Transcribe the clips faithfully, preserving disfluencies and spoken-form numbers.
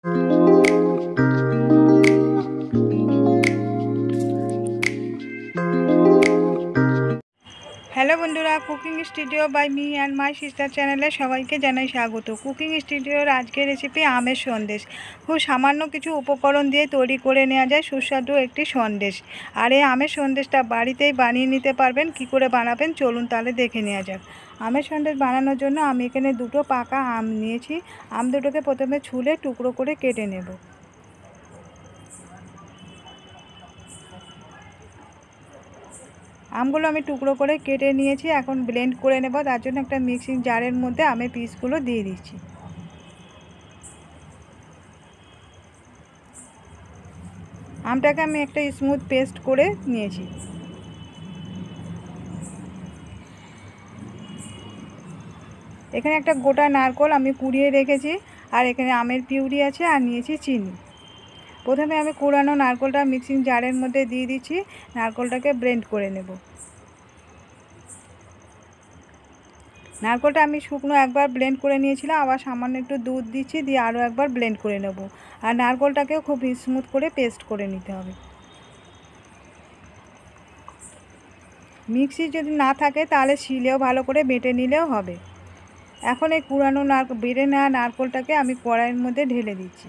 Hello বন্ধুরা, cooking studio by me and my sister চ্যানেলে সবাইকে জানাই স্বাগত। কুকিং স্টুডিওর আজকের রেসিপি আমের সন্দেশ। খুব সামান্য কিছু উপকরণ দিয়ে তৈরি করে নেওয়া যায় সুস্বাদু একটি সন্দেশ। আর এই আমের সন্দেশটা বাড়িতেই বানিয়ে নিতে পারবেন। কি করে বানাবেন চলুন তাহলে দেখে নেওয়া যাক। আমের সন্দেশ বানানোর জন্য আমি এখানে দুটো পাকা আম নিয়েছি। আম দুটোকে প্রথমে ছুলে টুকরো করে কেটে নেব। আমগুলো আমি টুকরো করে কেটে নিয়েছি, এখন ব্লেন্ড করে নেব। তার জন্য একটা মিক্সিং জারের মধ্যে আমের পিসগুলো দিয়ে দিচ্ছি। আমটাকে আমি একটা স্মুথ পেস্ট করে নিয়েছি। এখানে একটা গোটা নারকেল আমি কুড়িয়ে রেখেছি, আর এখানে আমের পিউরি আছে, আর নিয়েছি চিনি। প্রথমে আমি কুড়ানো নারকেলটা মিক্সিং জারের মধ্যে দিয়ে দিচ্ছি। নারকেলটাকে ব্লেন্ড করে নেব। নারকেলটা আমি শুকনো একবার ব্লেন্ড করে নিয়েছিলাম, আবার সামান্য একটু দুধ দিচ্ছি, দিয়ে আরও একবার ব্লেন্ড করে নেব। আর নারকেলটাকেও খুব স্মুথ করে পেস্ট করে নিতে হবে। মিক্সি যদি না থাকে তাহলে শিলেও ভালো করে বেটে নিলেও হবে। এখন এই কুড়ানো নারকেল বেটে নেওয়া নারকেলটাকে আমি কড়াইয়ের মধ্যে ঢেলে দিচ্ছি।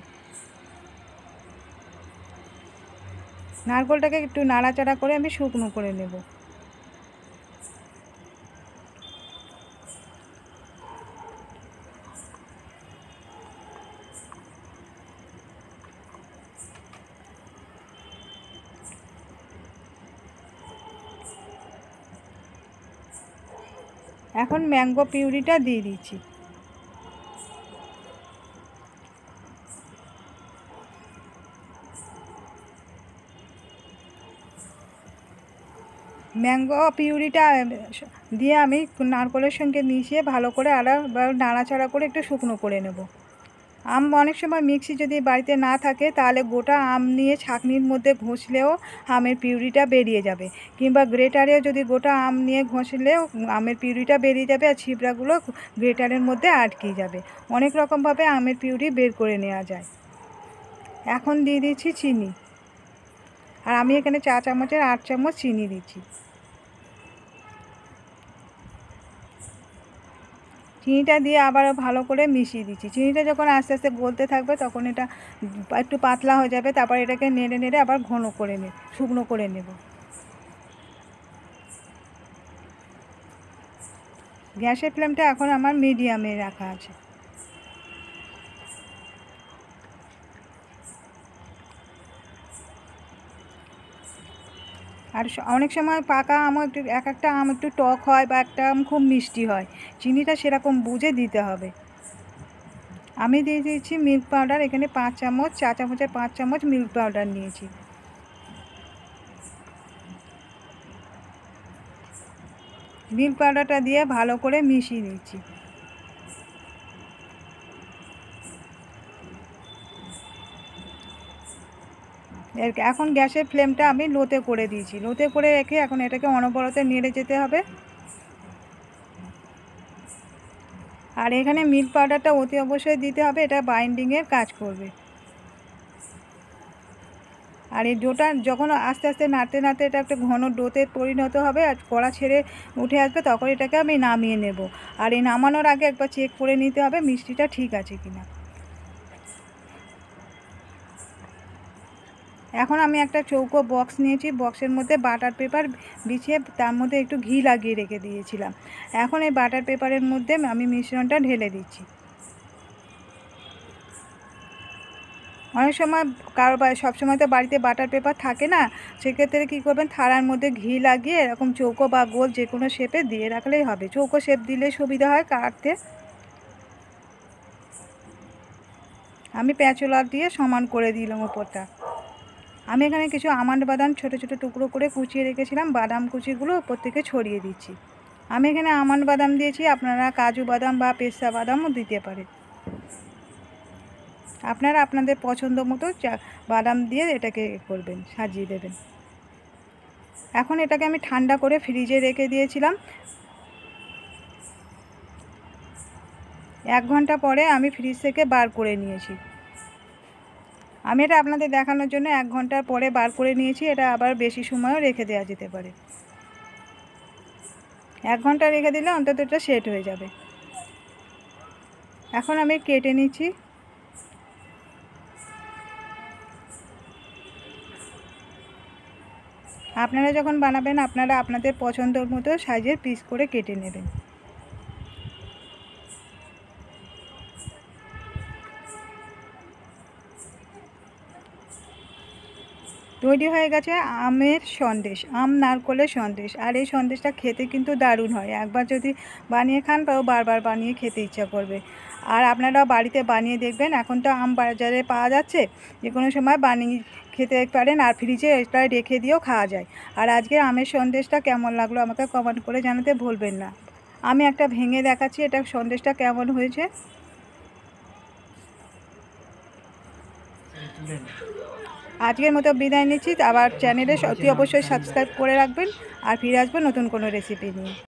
নারকেলটাকে একটু নাড়াচাড়া করে আমি শুকনো করে নেব। এখন ম্যাঙ্গো পিউরিটা দিয়ে দিচ্ছি। ম্যাঙ্গো পিউরিটা দিয়ে আমি নারকেলের সঙ্গে মিশিয়ে ভালো করে আবার নাড়াচাড়া করে একটু শুকনো করে নেব। আম অনেক সময় মিক্সি যদি বাড়িতে না থাকে তাহলে গোটা আম নিয়ে ছাঁকনির মধ্যে ঘষলেও আমের পিউরিটা বেরিয়ে যাবে, কিংবা গ্রেটারেও যদি গোটা আম নিয়ে ঘষলেও আমের পিউরিটা বেরিয়ে যাবে, আর ছিবড়াগুলো গ্রেটারের মধ্যে আটকে যাবে। অনেক রকমভাবে আমের পিউরি বের করে নেওয়া যায়। এখন দিয়ে দিচ্ছি চিনি, আর আমি এখানে চা চামচের আট চামচ চিনি দিচ্ছি। চিনিটা দিয়ে আবারও ভালো করে মিশিয়ে দিচ্ছি। চিনিটা যখন আস্তে আস্তে গলতে থাকবে তখন এটা একটু পাতলা হয়ে যাবে। তারপর এটাকে নেড়ে নেড়ে আবার ঘন করে নেব, শুকনো করে নেব। গ্যাসের ফ্লেমটা এখন আমার মিডিয়ামে রাখা আছে। আর অনেক সময় পাকা আমও একটু এক একটা আম একটু টক হয়, বা একটা আম খুব মিষ্টি হয়। চিনিটা সেরকম বুঝে দিতে হবে। আমি দিয়ে দিয়েছি মিল্ক পাউডার। এখানে পাঁচ চামচ, চা চামচের পাঁচ চামচ মিল্ক পাউডার নিয়েছি। মিল্ক পাউডারটা দিয়ে ভালো করে মিশিয়ে দিচ্ছি। এখন গ্যাসের ফ্লেমটা আমি লোতে করে দিয়েছি। লোতে করে রেখে এখন এটাকে অনবরত নেড়ে যেতে হবে। আর এখানে মিল্ক পাউডারটা অতি অবশ্যই দিতে হবে, এটা বাইন্ডিংয়ের কাজ করবে। আর এই ডোটা যখন আস্তে আস্তে নাড়তে নাড়তে এটা একটা ঘন ডোতে পরিণত হবে আর কড়া ছেড়ে উঠে আসবে, তখন এটাকে আমি নামিয়ে নেব। আর এই নামানোর আগে একবার চেক করে নিতে হবে মিষ্টিটা ঠিক আছে কিনা। এখন আমি একটা চৌকো বক্স নিয়েছি। বক্সের মধ্যে বাটার পেপার বিছিয়ে তার মধ্যে একটু ঘি লাগিয়ে রেখে দিয়েছিলাম। এখন এই বাটার পেপারের মধ্যে আমি মিশ্রণটা ঢেলে দিচ্ছি। অনেক সময় কারো সবসময় তো বাড়িতে বাটার পেপার থাকে না, সেক্ষেত্রে কী করবেন, থালার মধ্যে ঘি লাগিয়ে এরকম চৌকো বা গোল যে কোনো শেপে দিয়ে রাখলেই হবে। চৌকো শেপ দিলে সুবিধা হয় কাটতে। আমি প্যাঁচোলা দিয়ে সমান করে দিলাম ওপরটা। আমি এখানে কিছু আমন্ড বাদাম ছোটো ছোটো টুকরো করে কুচিয়ে রেখেছিলাম, বাদাম কুচিগুলো ওপর থেকে ছড়িয়ে দিচ্ছি। আমি এখানে আমন্ড বাদাম দিয়েছি, আপনারা কাজু বাদাম বা পেস্তা বাদামও দিতে পারেন। আপনারা আপনাদের পছন্দ মতো বাদাম দিয়ে এটাকে করবেন, সাজিয়ে দেবেন। এখন এটাকে আমি ঠান্ডা করে ফ্রিজে রেখে দিয়েছিলাম। এক ঘন্টা পরে আমি ফ্রিজ থেকে বার করে নিয়েছি। আমি এটা আপনাদের দেখানোর জন্য এক ঘন্টার পরে বার করে নিয়েছি। এটা আবার বেশি সময়ও রেখে দেওয়া যেতে পারে। এক ঘন্টা রেখে দিলে অন্তত এটা সেট হয়ে যাবে। এখন আমি কেটে নিচ্ছি। আপনারা যখন বানাবেন আপনারা আপনাদের পছন্দ মতো সাইজের পিস করে কেটে নেবেন। তৈরি হয়ে গেছে আমের সন্দেশ, আম নারকলের সন্দেশ। আর এই সন্দেশটা খেতে কিন্তু দারুণ হয়। একবার যদি বানিয়ে খান তাও বারবার বানিয়ে খেতে ইচ্ছা করবে। আর আপনারাও বাড়িতে বানিয়ে দেখবেন। এখন তো আম বাজারে পাওয়া যাচ্ছে, যে কোনো সময় বানিয়ে খেতে পারেন। আর ফ্রিজে এটা রেখে দিয়েও খাওয়া যায়। আর আজকে আমের সন্দেশটা কেমন লাগলো আমাকে কমেন্ট করে জানাতে ভুলবেন না। আমি একটা ভেঙে দেখাচ্ছি এটা সন্দেশটা কেমন হয়েছে। আজকের মতো বিদায় নিচ্ছি। আবার চ্যানেলে অতি অবশ্যই সাবস্ক্রাইব করে রাখবেন। আর ফিরে আসবো নতুন কোনো রেসিপি নিয়ে।